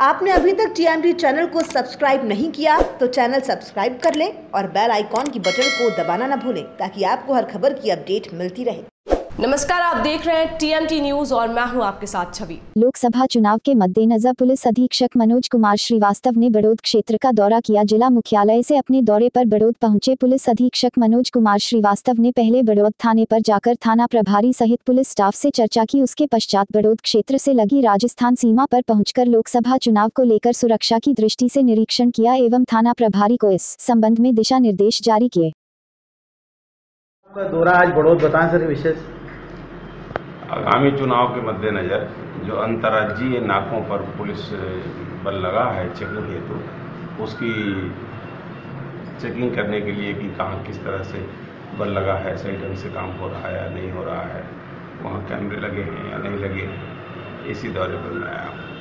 आपने अभी तक टीएमटी चैनल को सब्सक्राइब नहीं किया तो चैनल सब्सक्राइब कर लें और बेल आइकॉन की बटन को दबाना न भूलें ताकि आपको हर खबर की अपडेट मिलती रहे। नमस्कार, आप देख रहे हैं टीएमटी न्यूज और मैं हूं आपके साथ छवि। लोकसभा चुनाव के मद्देनजर पुलिस अधीक्षक मनोज कुमार श्रीवास्तव ने बड़ौद क्षेत्र का दौरा किया। जिला मुख्यालय से अपने दौरे पर बड़ौद पहुंचे पुलिस अधीक्षक मनोज कुमार श्रीवास्तव ने पहले बड़ौद थाने पर जाकर थाना प्रभारी सहित पुलिस स्टाफ से चर्चा की। उसके पश्चात बड़ौद क्षेत्र से लगी राजस्थान सीमा पर पहुंचकर लोकसभा चुनाव को लेकर सुरक्षा की दृष्टि से निरीक्षण किया एवं थाना प्रभारी को इस संबंध में दिशा निर्देश जारी किए। दौरा आज बड़ौद बताएं सर विशेष। आगामी चुनाव के मद्देनज़र जो अंतर्राज्यीय नाकों पर पुलिस बल लगा है चेकिंग हेतु, उसकी चेकिंग करने के लिए कि कहाँ किस तरह से बल लगा है, सही ढंग से काम हो रहा है या नहीं हो रहा है, वहाँ कैमरे लगे हैं या नहीं लगे हैं, इसी दौरे पर मैं आया हूँ।